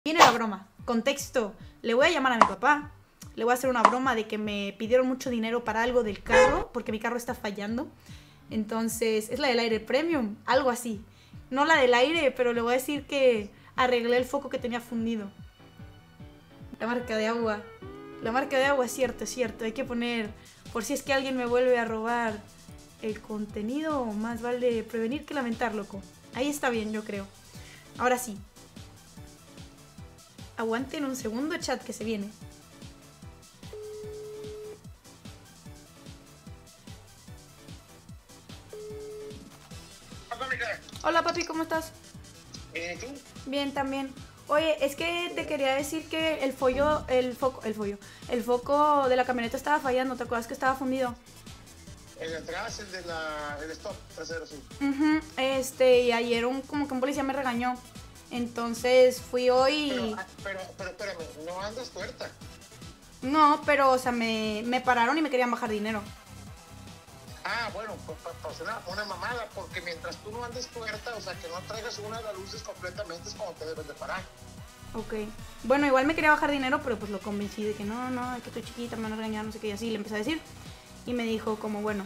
Viene la broma. Contexto. Le voy a llamar a mi papá. Le voy a hacer una broma de que me pidieron mucho dinero para algo del carro, porque mi carro está fallando. Entonces, es la del aire premium, algo así. No la del aire, pero le voy a decir que arreglé el foco que tenía fundido. La marca de agua. La marca de agua es cierto, es cierto. Hay que poner, por si es que alguien me vuelve a robar el contenido, más vale prevenir que lamentar, loco. Ahí está bien, yo creo. Ahora sí. Aguanten un segundo, chat, que se viene. Hola, papi, ¿cómo estás? ¿Y tú? Bien, también. Oye, es que te quería decir que el foco de la camioneta estaba fallando. ¿Te acuerdas que estaba fundido? El de atrás, el stop trasero, sí. Y ayer como que un policía me regañó. Entonces fui hoy y... Pero espérame, no andas tuerta. No, pero, o sea, me pararon y me querían bajar dinero. Ah, bueno, pues una mamada, porque mientras tú no andes tuerta, o sea, que no traigas una de las luces completamente, es como te debes de parar. Ok. Bueno, igual me quería bajar dinero, pero pues lo convencí de que no, es que estoy chiquita, me van a regañar, no sé qué, y así le empecé a decir. Y me dijo como, bueno,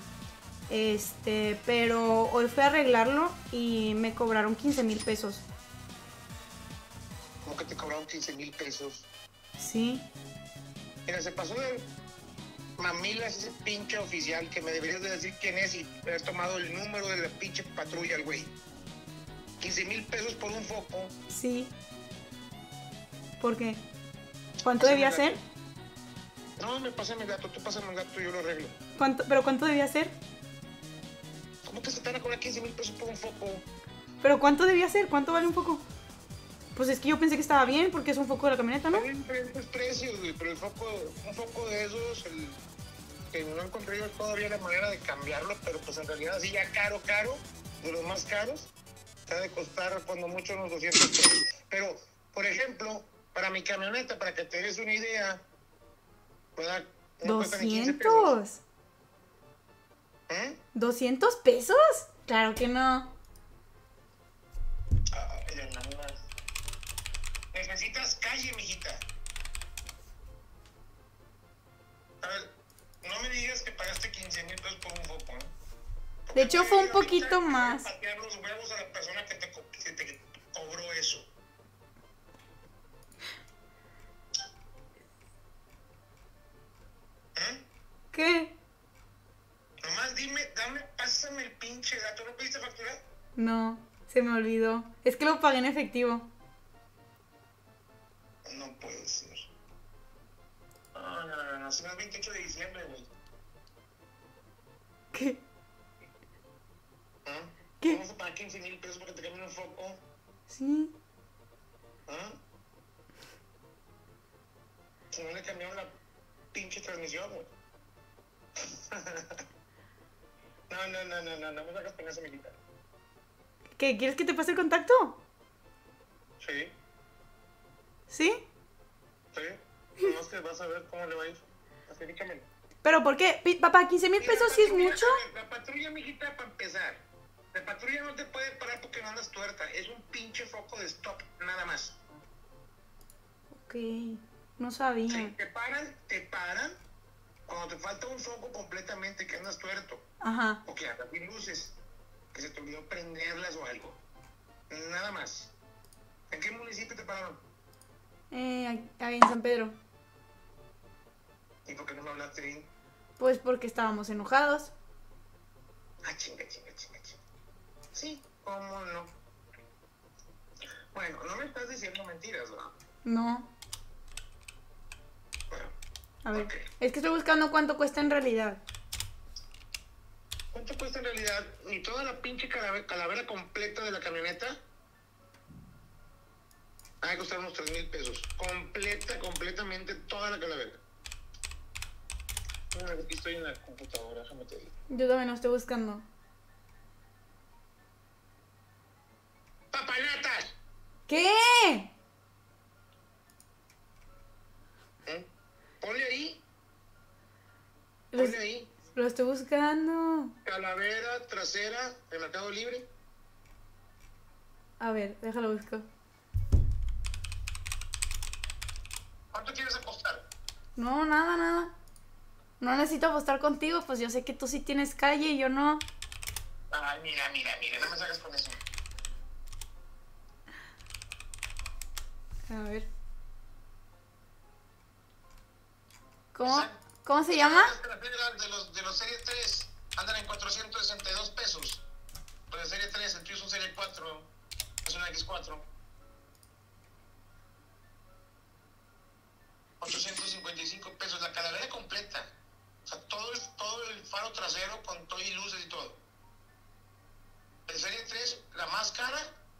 pero hoy fui a arreglarlo y me cobraron 15,000 pesos. ¿Cómo que te cobraron 15,000 pesos? Sí. Mira, se pasó de mamilas ese pinche oficial que me deberías de decir quién es y haber tomado el número de la pinche patrulla, el güey. 15,000 pesos por un foco. Sí. ¿Por qué? ¿Cuánto debía ser? No, me pásame el gato, tú pásame el gato y yo lo arreglo. ¿Pero cuánto debía ser? ¿Cómo que se te van a cobrar 15,000 pesos por un foco? ¿Pero cuánto debía ser? ¿Cuánto vale un foco? Pues es que yo pensé que estaba bien porque es un foco de la camioneta, ¿no? Hay diferentes precios, güey, pero un foco de esos, que no encontré yo todavía la manera de cambiarlo, pero pues en realidad así ya caro, de los más caros, te ha de costar cuando mucho unos 200 pesos. Pero, por ejemplo, para mi camioneta, para que te des una idea, ¿verdad? No cuesta ni 15 pesos. ¿200 pesos? Claro que no. Ay, hermanas. Necesitas calle, mijita. A ver, no me digas que pagaste 15,000 pesos por un foco, ¿eh? De hecho, fue un poquito más. Patear los huevos a la persona que te cobró eso. ¿Qué? Nomás pásame el pinche gato. ¿No pediste factura? No, se me olvidó. Es que lo pagué en efectivo. No puede ser. No, será el 28 de diciembre, güey. ¿Qué? ¿Qué? ¿Vamos a pagar 15,000 pesos porque te cambien un foco? Sí. Si no le cambiaron la pinche transmisión, güey. No me sacas con esa amiguita. ¿Qué? ¿Quieres que te pase el contacto? Sí. ¿Sí? Sí. No, que vas a ver cómo le va a ir. Así, dígamelo. ¿Pero por qué? Papá, 15,000 pesos sí es mucho. La patrulla, mijita, para empezar. La patrulla no te puede parar porque no andas tuerta. Es un pinche foco de stop, nada más. Ok, no sabía. Si te paran cuando te falta un foco completamente que andas tuerto. Ajá. O que andas sin luces. Que se te olvidó prenderlas o algo. Nada más. ¿En qué municipio te pararon? Ahí en San Pedro. ¿Y por qué no me hablaste bien? Pues porque estábamos enojados. Ah, chinga. Sí, ¿cómo no? Bueno, no me estás diciendo mentiras, ¿verdad? No. Bueno. A ver, Okay. es que estoy buscando cuánto cuesta en realidad. ¿Cuánto cuesta en realidad? ¿Y toda la pinche calavera completa de la camioneta? Va a costar unos 3,000 pesos. Completamente toda la calavera. Aquí estoy en la computadora, déjame te digo. Yo también lo estoy buscando. ¡Papanatas! ¿Qué? Ponle ahí. Lo estoy buscando. Calavera trasera de Mercado Libre. A ver, déjalo buscar. quieres apostar? No, nada, nada. No necesito apostar contigo, pues yo sé que tú sí tienes calle y yo no. Ay, mira, no me saques con eso. A ver. ¿Cómo se llama? De los Serie 3 andan en 462 pesos. Los de Serie 3, el tuyo es un Serie 4, es un X4. 855 pesos, la calavera completa. O sea, todo el faro trasero con todo y luces y todo. El Serie 3, la más cara,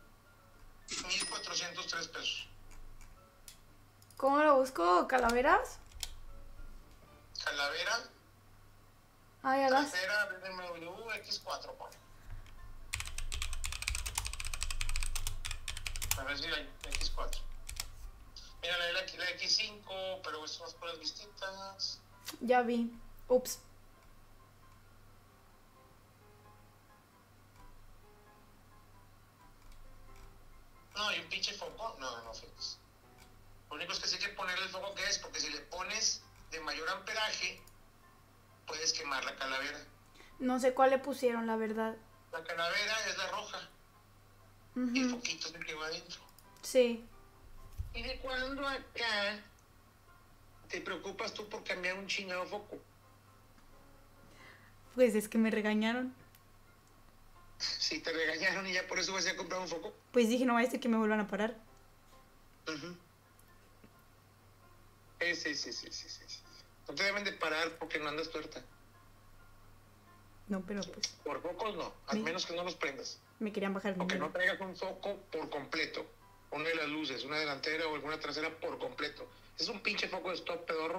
1,403 pesos. ¿Cómo lo busco? ¿Calaveras? Calavera. Ah, ya las. Trasera BMW X4, pone. A ver si hay X4. Mira la X5, pero son unas cosas distintas. Ya vi. Ups. No, y un pinche foco. No, fíjate. Lo único es que sí hay que ponerle el foco que es, porque si le pones de mayor amperaje, puedes quemar la calavera. No sé cuál le pusieron, la verdad. La calavera es la roja. Y el foquito es el que va adentro. Sí. ¿Y de cuándo acá te preocupas tú por cambiar un chingado foco? Pues es que me regañaron. Si te regañaron y ya por eso vas a comprar un foco. Pues dije, no vaya a ser que me vuelvan a parar. Sí. No te deben de parar porque no andas tuerta. No, pero pues. Por focos no, al menos que no los prendas. Me querían bajar el O que número. no traigas un foco por completo. Una de las luces, una delantera o alguna trasera por completo. Es un pinche foco de stop pedorro.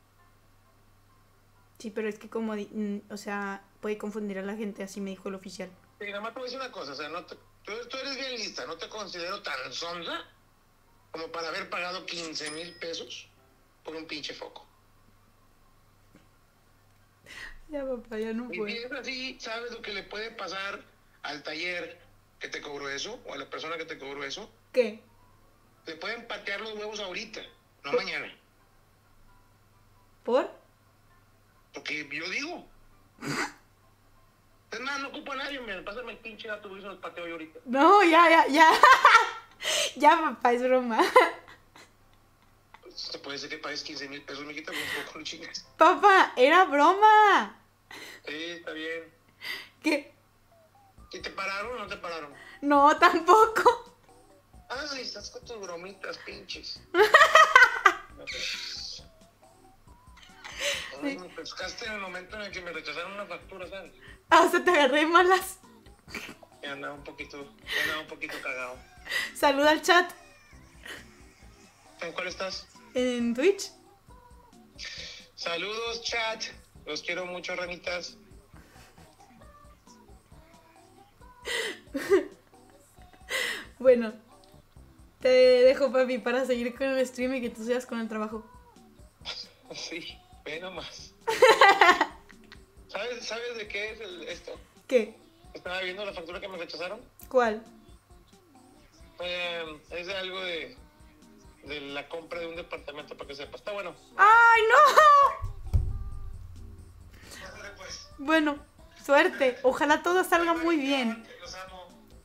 Sí, pero es que como, o sea, puede confundir a la gente, así me dijo el oficial. Sí, nada más te voy a decir una cosa, o sea, tú eres bien lista, no te considero tan sonda como para haber pagado 15,000 pesos por un pinche foco. Ya, papá, ya no Y puedo. si es así, ¿sabes lo que le puede pasar al taller que te cobró eso? O a la persona que te cobró eso. ¿Qué? Le pueden patear los huevos ahorita, no mañana. ¿Por? Porque yo digo. Es más, no ocupo a nadie, pásame el pinche gato y se los pateo yo ahorita. No, ya. Ya, papá, es broma. Te puede ser que pagues 15,000 pesos, me quita un poco, no chingas. Papá, era broma. Sí, está bien. ¿Qué? ¿Y te pararon o no te pararon? No, tampoco. Ay, estás con tus bromitas, pinches. Me pescaste en el momento en el que me rechazaron una factura, ¿sabes? Ah, o sea, te agarré malas. Me andaba un poquito cagado. Saluda al chat. ¿En cuál estás? En Twitch. Saludos, chat. Los quiero mucho, ranitas. Bueno, te dejo, papi, para seguir con el stream y que tú sigas con el trabajo. Sí, ve nomás. ¿Sabes de qué es esto? ¿Qué? Estaba viendo la factura que me rechazaron. ¿Cuál? Es de algo de la compra de un departamento, para que sepas. Está bueno. ¡Ay, no! Pues. Bueno, suerte. Ojalá todo salga muy bien. Los amo.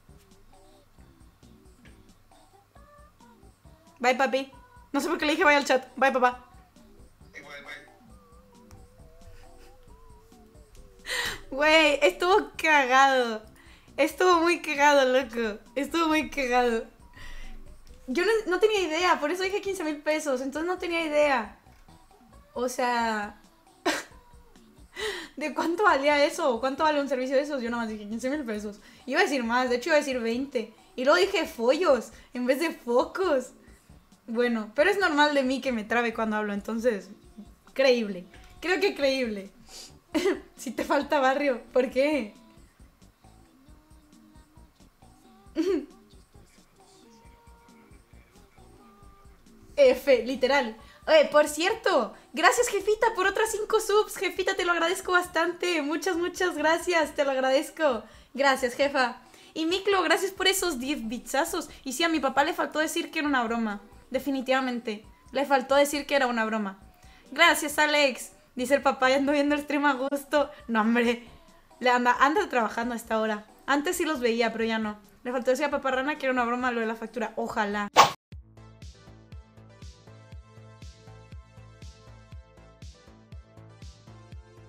Bye, papi. No sé por qué le dije bye al chat. Bye, papá. Güey, estuvo cagado. Estuvo muy cagado, loco. Estuvo muy cagado. Yo no tenía idea, por eso dije 15,000 pesos. Entonces no tenía idea. O sea, ¿de cuánto valía eso? ¿Cuánto vale un servicio de esos? Yo nada más dije 15,000 pesos. Iba a decir más, de hecho iba a decir 20. Y luego dije follos en vez de focos. Bueno, pero es normal de mí que me trabe cuando hablo, entonces, creíble. Creo que creíble. Si te falta barrio, ¿por qué? F, literal. Por cierto, gracias, jefita, por otras 5 subs. Jefita, te lo agradezco bastante. Muchas gracias, te lo agradezco. Gracias, jefa. Y Miklo, gracias por esos 10 bitsazos. Y sí, a mi papá le faltó decir que era una broma. Definitivamente. Le faltó decir que era una broma. Gracias, Alex. Dice el papá, ya ando viendo el stream a gusto. No, hombre. Anda trabajando a esta hora. Antes sí los veía, pero ya no. Le faltó decir a papá Rana que era una broma lo de la factura. Ojalá.